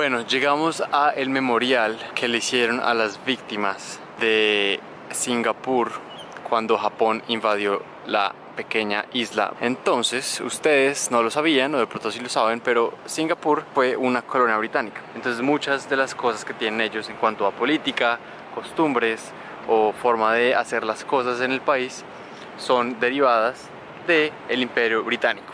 Bueno, llegamos a el memorial que le hicieron a las víctimas de Singapur cuando Japón invadió la pequeña isla. Entonces, ustedes no lo sabían, o de pronto sí lo saben, pero Singapur fue una colonia británica. Entonces, muchas de las cosas que tienen ellos en cuanto a política, costumbres o forma de hacer las cosas en el país son derivadas del Imperio Británico.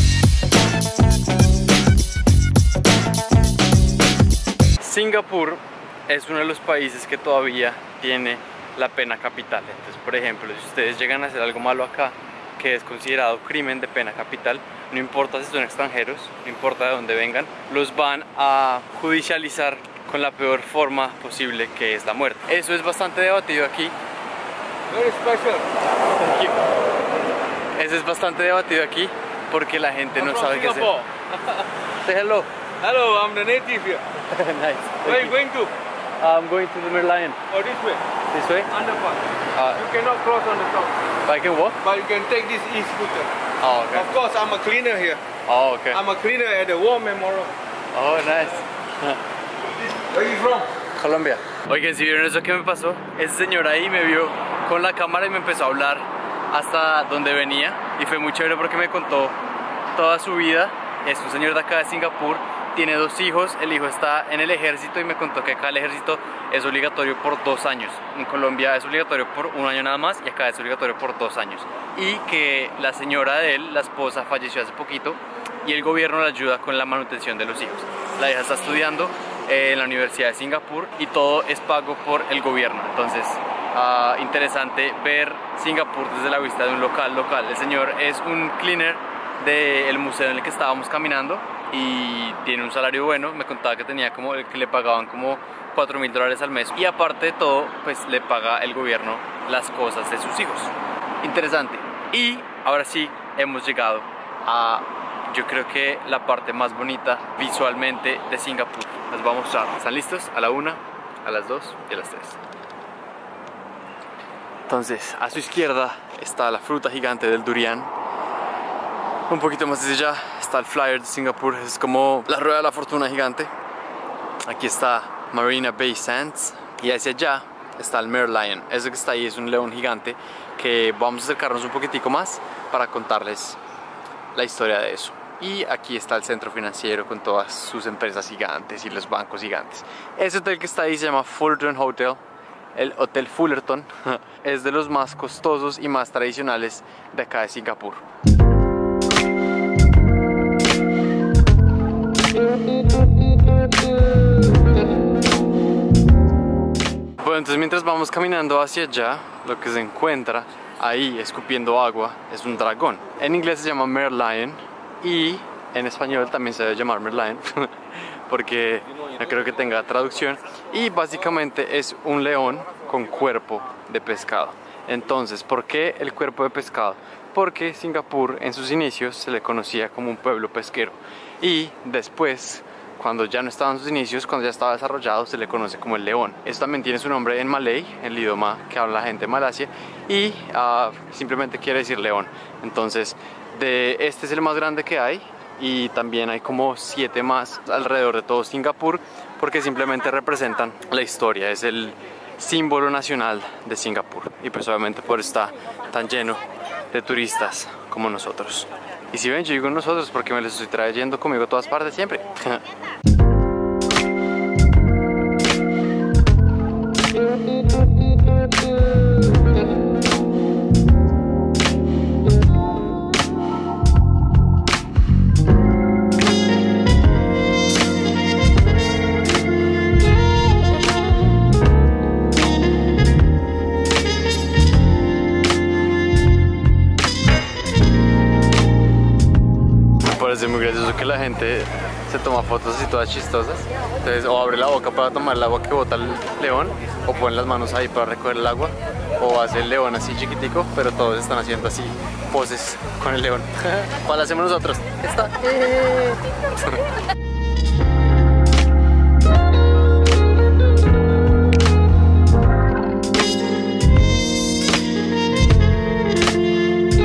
Singapur es uno de los países que todavía tiene la pena capital. Entonces, por ejemplo, si ustedes llegan a hacer algo malo acá, que es considerado crimen de pena capital, no importa si son extranjeros, no importa de dónde vengan, los van a judicializar con la peor forma posible, que es la muerte. Eso es bastante debatido aquí. Very special. Thank you. Eso es bastante debatido aquí porque la gente no sabe qué hacer. Say hello. Hello, I'm the native here. Nice. Where are you going to? I'm going to the Merlion. Oh, this way. This way? Underpass. You cannot cross on the top. I can walk? But you can take this e-scooter. Oh, okay. Of course, I'm a cleaner here. Oh, okay. I'm a cleaner at the War Memorial. Oh, nice. Where are you from? Colombia. Oigan, si vieron eso que me pasó, ese señor ahí me vio con la cámara y me empezó a hablar hasta donde venía, y fue muy chévere porque me contó toda su vida. Es un señor de acá de Singapur, tiene 2 hijos, el hijo está en el ejército y me contó que acá el ejército es obligatorio por 2 años. En Colombia es obligatorio por 1 año nada más y acá es obligatorio por 2 años. Y que la señora de él, la esposa, falleció hace poquito y el gobierno le ayuda con la manutención de los hijos. La hija está estudiando en la Universidad de Singapur y todo es pago por el gobierno. Entonces, interesante ver Singapur desde la vista de un local. El señor es un cleaner del museo en el que estábamos caminando y tiene un salario bueno. Me contaba que tenía que le pagaban como $4.000 al mes, y aparte de todo, pues le paga el gobierno las cosas de sus hijos. Interesante. Y ahora sí hemos llegado a, yo creo que la parte más bonita visualmente de Singapur. Les vamos a mostrar. ¿Están listos? A la 1, a las 2 y a las 3. Entonces, a su izquierda está la fruta gigante del durian. Un poquito más hacia allá está el flyer de Singapur, es como la rueda de la fortuna gigante. Aquí está Marina Bay Sands y hacia allá está el Merlion. Eso que está ahí es un león gigante que vamos a acercarnos un poquitico más para contarles la historia de eso. Y aquí está el centro financiero con todas sus empresas gigantes y los bancos gigantes. Ese hotel que está ahí se llama Fullerton Hotel. El Hotel Fullerton es de los más costosos y más tradicionales de acá de Singapur. Bueno, entonces mientras vamos caminando hacia allá, lo que se encuentra ahí escupiendo agua es un dragón. En inglés se llama Merlion y en español también se debe llamar Merlion porque no creo que tenga traducción. Y básicamente es un león con cuerpo de pescado. Entonces, ¿por qué el cuerpo de pescado? Porque Singapur en sus inicios se le conocía como un pueblo pesquero y después, cuando ya no estaba en sus inicios, cuando ya estaba desarrollado, se le conoce como el león. Esto también tiene su nombre en malay, el idioma que habla la gente de Malasia, y simplemente quiere decir león. Entonces, este es el más grande que hay, y también hay como 7 más alrededor de todo Singapur, porque simplemente representan la historia. Es el símbolo nacional de Singapur, y pues obviamente por eso está tan lleno de turistas como nosotros. Y si ven, yo digo nosotros porque me los estoy trayendo conmigo a todas partes siempre. Es muy gracioso que la gente se toma fotos así todas chistosas. Entonces, o abre la boca para tomar el agua que bota el león, o pone las manos ahí para recoger el agua, o hace el león así chiquitico, pero todos están haciendo así poses con el león. ¿Cuál hacemos nosotros? Esta.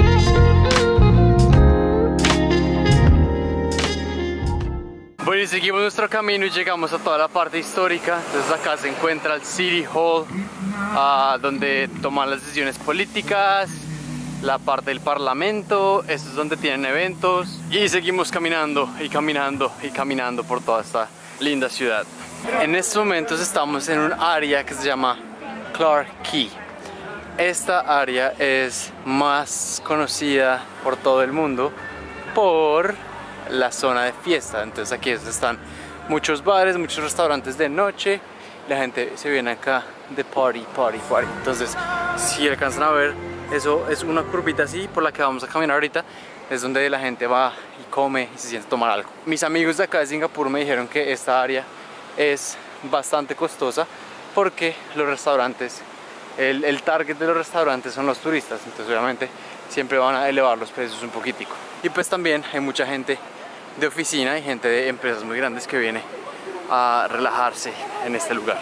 Bueno, y seguimos Continuamos nuestro camino y llegamos a toda la parte histórica. Entonces acá se encuentra el City Hall, donde toman las decisiones políticas, la parte del parlamento, esto es donde tienen eventos. Y seguimos caminando y caminando y caminando por toda esta linda ciudad. En estos momentos estamos en un área que se llama Clarke Quay. Esta área es más conocida por todo el mundo por la zona de fiesta. Entonces aquí están muchos bares, muchos restaurantes de noche. La gente se viene acá de party. Entonces, si alcanzan a ver, eso es una curvita así por la que vamos a caminar ahorita. Es donde la gente va y come y se siente a tomar algo. Mis amigos de acá de Singapur me dijeron que esta área es bastante costosa porque los restaurantes, el target de los restaurantes son los turistas. Entonces obviamente siempre van a elevar los precios un poquitico. Y pues también hay mucha gente de oficina y gente de empresas muy grandes que viene a relajarse en este lugar.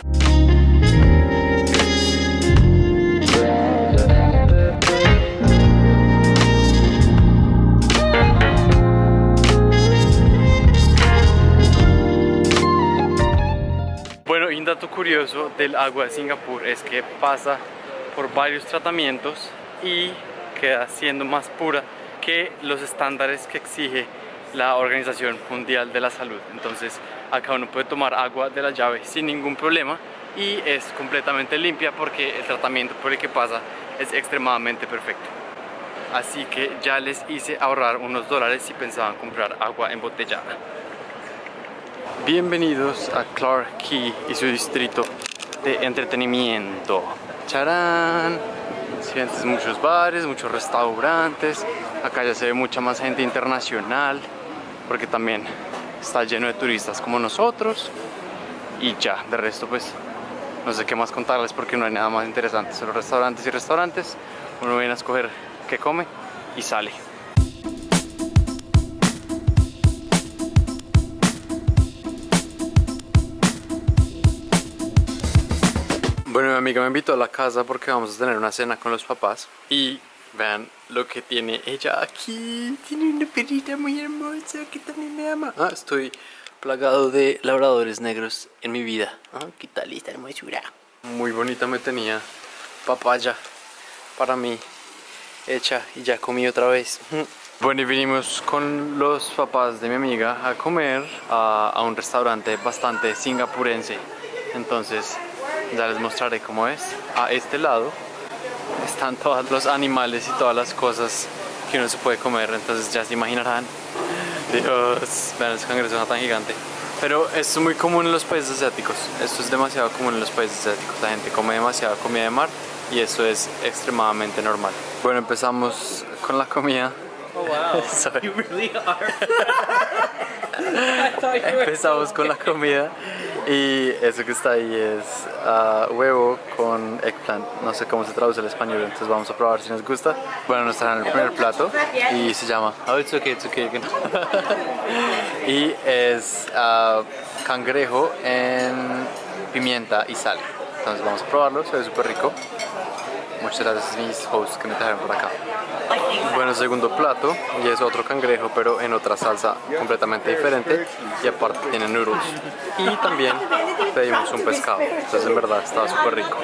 Bueno, y un dato curioso del agua de Singapur es que pasa por varios tratamientos y queda siendo más pura que los estándares que exige la Organización Mundial de la Salud. Entonces acá uno puede tomar agua de la llave sin ningún problema y es completamente limpia porque el tratamiento por el que pasa es extremadamente perfecto. Así que ya les hice ahorrar unos dólares si pensaban comprar agua embotellada. Bienvenidos a Clarke Quay y su distrito de entretenimiento. ¡Charán! Sientes muchos bares, muchos restaurantes. Acá ya se ve mucha más gente internacional porque también está lleno de turistas como nosotros. Y ya, de resto pues no sé qué más contarles porque no hay nada más interesante. Solo restaurantes y restaurantes. Uno viene a escoger qué come y sale. Bueno, mi amiga me invitó a la casa porque vamos a tener una cena con los papás. Y vean lo que tiene ella aquí. Tiene una perrita muy hermosa que también me ama. Estoy plagado de labradores negros en mi vida. ¿Qué tal esta hermosura? Muy bonita me tenía papaya para mí hecha y ya comí otra vez. Bueno, y vinimos con los papás de mi amiga a comer a un restaurante bastante singapurense. Entonces ya les mostraré cómo es. A este lado están todos los animales y todas las cosas que uno se puede comer. Entonces ya se imaginarán. Dios, vean ese cangrejo tan gigante. Pero esto es muy común en los países asiáticos. Esto es demasiado común en los países asiáticos. La gente come demasiada comida de mar y eso es extremadamente normal. Bueno, empezamos con la comida. Oh wow, you really are. Empezamos con la comida y eso que está ahí es huevo con eggplant. No sé cómo se traduce al español, entonces vamos a probar si nos gusta. Bueno, nos traen el primer plato y se llama it's okay. Y es cangrejo en pimienta y sal. Entonces vamos a probarlo, se ve súper rico. Muchas gracias a mis hosts que me trajeron por acá. Bueno, segundo plato y es otro cangrejo pero en otra salsa completamente diferente y aparte tiene noodles. Y también pedimos un pescado, entonces en verdad estaba súper rico.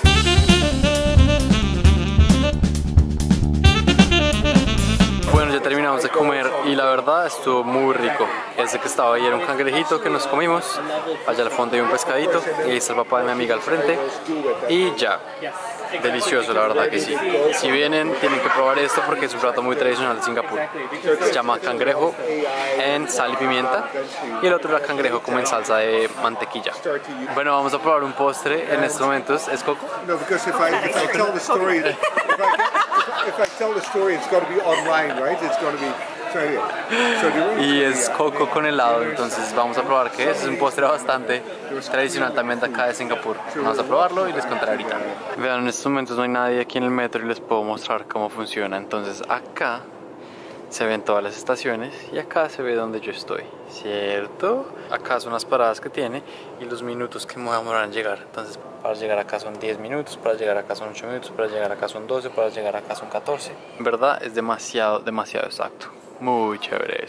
Bueno, ya terminamos de comer y la verdad estuvo muy rico. Ese que estaba ahí era un cangrejito que nos comimos. Allá al fondo hay un pescadito y ahí está el papá de mi amiga al frente. Y ya, delicioso, la verdad que sí. Si vienen tienen que probar esto porque es un plato muy tradicional de Singapur. Se llama cangrejo en sal y pimienta y el otro era cangrejo como en salsa de mantequilla. Bueno, vamos a probar un postre en estos momentos. ¿Es coco? No, because if I tell the story, if I tell the story, it's got to be online, right? It's got to be. Y es coco con helado, entonces vamos a probar qué es. Es un postre bastante tradicional también de acá de Singapur. Vamos a probarlo y les contaré ahorita. Vean, en estos momentos no hay nadie aquí en el metro y les puedo mostrar cómo funciona. Entonces acá se ven todas las estaciones y acá se ve donde yo estoy, ¿cierto? Acá son las paradas que tiene y los minutos que me voy a demorar en llegar. Entonces para llegar acá son 10 minutos, para llegar acá son 8 minutos, para llegar acá son 12, para llegar acá son 14. En verdad es demasiado exacto. Muy chévere esto.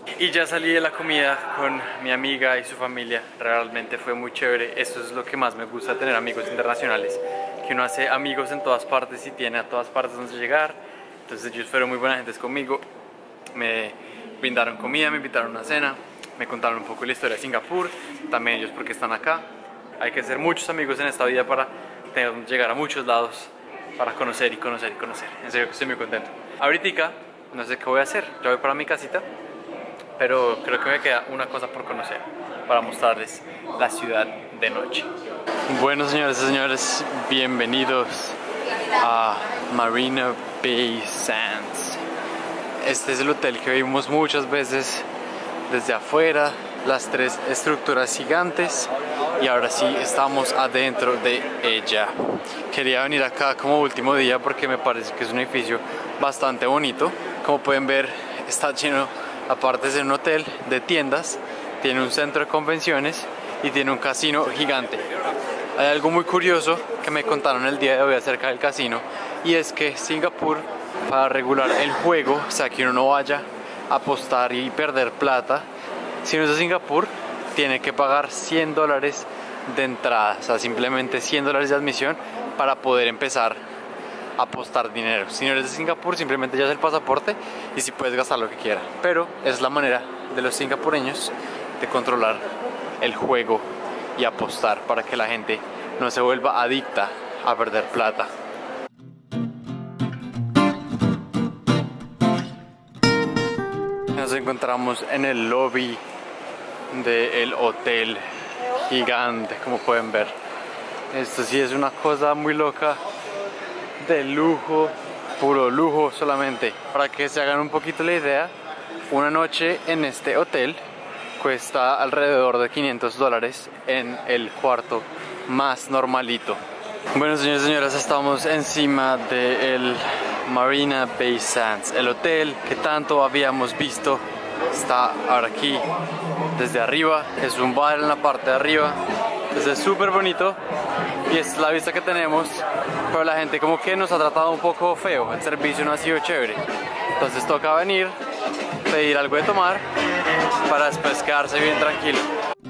Y ya salí de la comida con mi amiga y su familia. Realmente fue muy chévere. Esto es lo que más me gusta, tener amigos internacionales, que uno hace amigos en todas partes y tiene a todas partes donde llegar. Entonces ellos fueron muy buenas gentes conmigo. Me brindaron comida, me invitaron a una cena, me contaron un poco la historia de Singapur, también ellos porque están acá. Hay que hacer muchos amigos en esta vida para llegar a muchos lados, para conocer y conocer y conocer. En serio que estoy muy contento. Ahorita no sé qué voy a hacer, yo voy para mi casita, pero creo que me queda una cosa por conocer para mostrarles la ciudad de noche. Bueno, señores y señores, bienvenidos a Marina Bay Sands. Este es el hotel que vimos muchas veces desde afuera, las tres estructuras gigantes, y ahora sí estamos adentro de ella. Quería venir acá como último día porque me parece que es un edificio bastante bonito. Como pueden ver, está lleno, aparte de ser un hotel, de tiendas, tiene un centro de convenciones y tiene un casino gigante. Hay algo muy curioso que me contaron el día de hoy acerca del casino, y es que Singapur, para regular el juego, o sea que uno no vaya a apostar y perder plata, si uno es de Singapur tiene que pagar $100 de entrada, o sea simplemente $100 de admisión para poder empezar a apostar dinero. Si no eres de Singapur, simplemente llevas el pasaporte y si puedes gastar lo que quieras, pero es la manera de los singapureños de controlar el juego y apostar para que la gente no se vuelva adicta a perder plata. Nos encontramos en el lobby del hotel gigante, como pueden ver. Esto sí es una cosa muy loca, de lujo, puro lujo solamente. Para que se hagan un poquito la idea, una noche en este hotel cuesta alrededor de $500 en el cuarto más normalito. Bueno, señores y señoras, estamos encima del Marina Bay Sands. El hotel que tanto habíamos visto está ahora aquí desde arriba. Es un bar en la parte de arriba. Es súper bonito y es la vista que tenemos, pero la gente como que nos ha tratado un poco feo. El servicio no ha sido chévere, entonces toca venir, pedir algo de tomar para después quedarse bien tranquilo.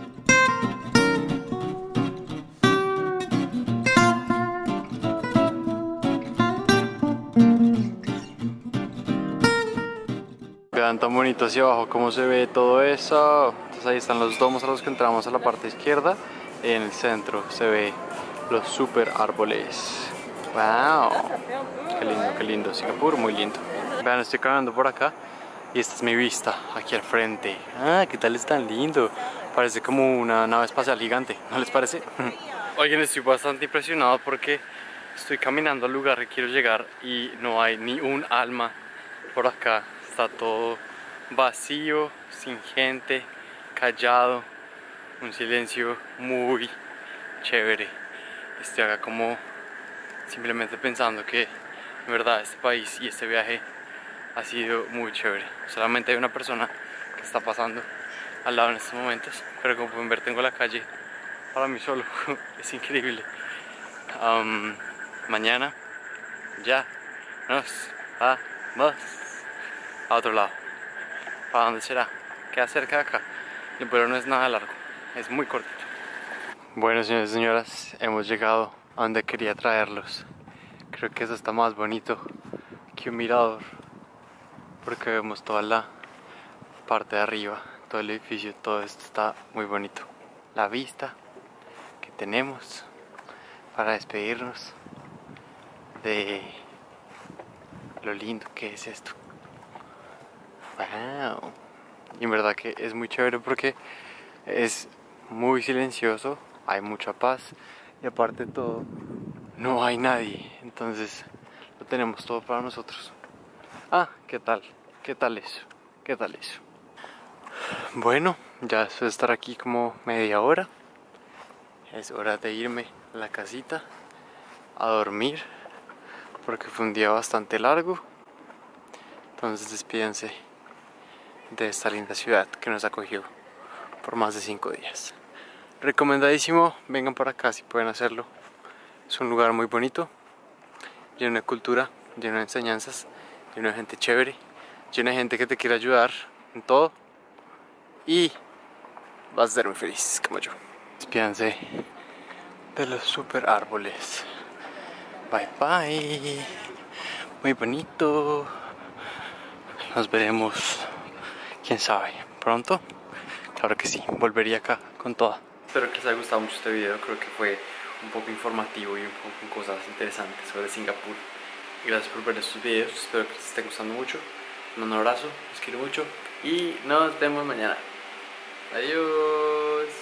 Vean tan bonito hacia abajo cómo se ve todo eso. Entonces ahí están los domos a los que entramos a la parte izquierda. En el centro se ve los super árboles. ¡Wow! Qué lindo, Singapur, muy lindo. Vean, estoy caminando por acá y esta es mi vista aquí al frente. ¡Ah, qué tal, es tan lindo! Parece como una nave espacial gigante, ¿no les parece? Oigan, estoy bastante impresionado porque estoy caminando al lugar que quiero llegar y no hay ni un alma por acá. Está todo vacío, sin gente, callado, un silencio muy chévere. Estoy acá como simplemente pensando que en verdad este país y este viaje ha sido muy chévere. Solamente hay una persona que está pasando al lado en estos momentos, pero como pueden ver tengo la calle para mí solo. Es increíble. Mañana ya nos vamos a otro lado. ¿Para dónde será? Queda cerca de acá, pero no es nada largo, es muy cortito. Bueno, señores y señoras, hemos llegado a donde quería traerlos. Creo que eso está más bonito que un mirador, porque vemos toda la parte de arriba, todo el edificio, todo esto está muy bonito. La vista que tenemos para despedirnos de lo lindo que es esto. Wow. Y en verdad que es muy chévere porque es muy silencioso, hay mucha paz y aparte de todo no hay nadie, entonces lo tenemos todo para nosotros. ¿Qué tal? ¿Qué tal eso? ¿Qué tal eso? Bueno, ya después de estar aquí como media hora, es hora de irme a la casita a dormir porque fue un día bastante largo. Entonces despídense de esta linda ciudad que nos acogió por más de 5 días. Recomendadísimo, vengan por acá si pueden hacerlo. Es un lugar muy bonito, lleno de cultura, lleno de enseñanzas, lleno de gente chévere, lleno de gente que te quiere ayudar en todo. y vas a ser muy feliz como yo. Despídanse de los super árboles. Bye bye. Muy bonito. Nos veremos, quién sabe, pronto. Claro que sí, volvería acá con toda. Espero que les haya gustado mucho este video. Creo que fue un poco informativo y un poco con cosas interesantes sobre Singapur. Gracias por ver estos videos. Espero que les esté gustando mucho. Un abrazo, los quiero mucho y nos vemos mañana. Adiós.